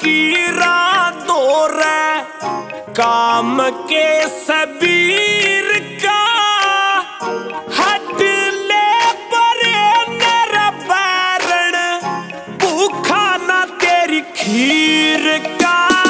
फकीरा दौर काम के सबीर का हट ले परे नर बैरण भूखा ना तेरी खीर का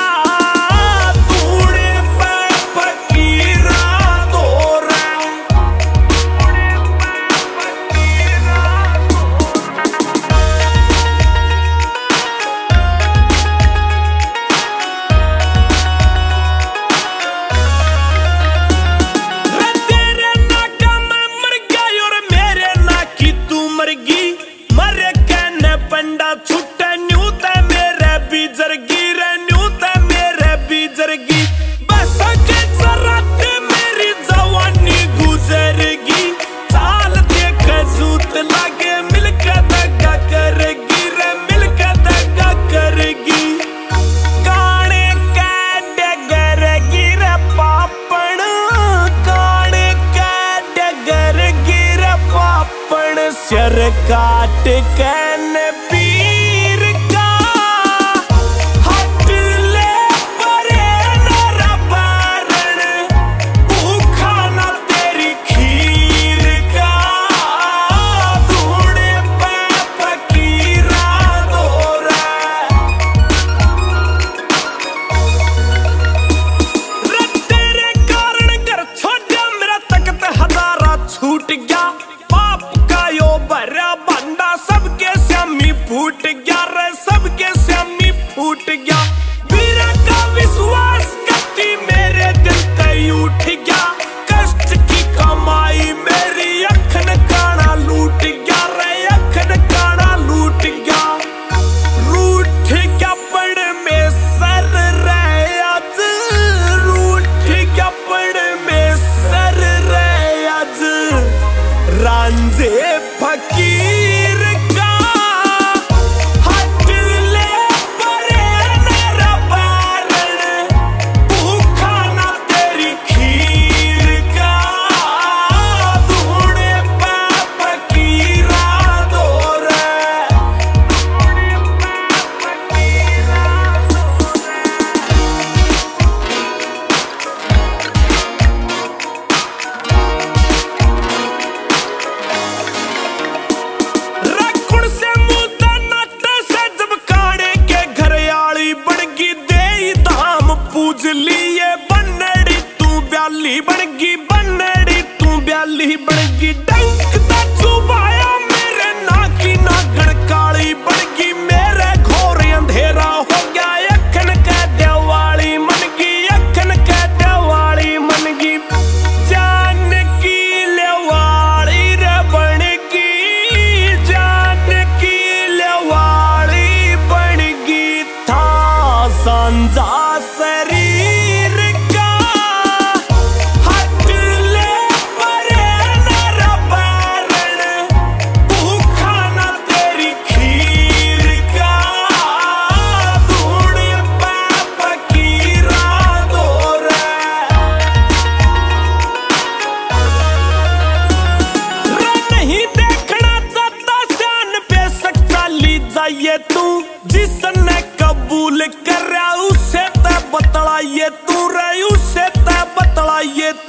मरे कहने पंडा छुट्टे न्यू ते मेरे बीजरगी रे न्यू ते मेरे बीजरगी बस के जरात मेरी जवानी गुजरगी चाल देख जूत लागे मिलके दगा करेगी रे मिलके दगा करेगी काने का डगरगी रे पापण काने का डगरगी रे पापण सिर काट कैन पीर का हट ले परे नर बैरण भूखा ना तेरी खीर का ढूंढे पे फकीरा दौर तेरे कारण घर छोड़ा मेरा तख्त हजारा छूट गया पाप का यो भरा बंदा सबके स्यामी फूट गया रे सबके स्यामी फूट गया वीरा का विश्वास कति मेरे दिल तय उठ गया कष्ट की कमाई मेरी अखन काना लूट गया रे अखन काना लूट गया रूठ गया पड़ में सर रे आज रूठ गया पड़ में सर रे आज रांझे फकीर का हट ले परे नर बैरण भूखा ना तेरी खीर का ढूंढे पे फकीरा दौर रकुड़ से मुद्दा नट से जब काने के घर आली बनगी दे धाम पूज लिए बनड़ी तू ब्याली बनगी बनड़ी तू ब्याली बनगी डंक दा चुबाया मेरे नाकी नागण काली बनगी मेरे घोर अंधेरा हो गया अखन कह दिवाली मनगी अखन कह दिवाली मनगी जान की लेवाली रे बनगी जान की लेवाली बनगी था सांझा शरीर का हट ले परे नर बैरण भूखा ना तेरी खीर का ढूंढे पे फकीरा दौर नहीं देखना चाहता शान बेशक चाली जाइए तू जिसने कबूल कर उसे ते बतलाइए तू रे उसे ते बतलाइए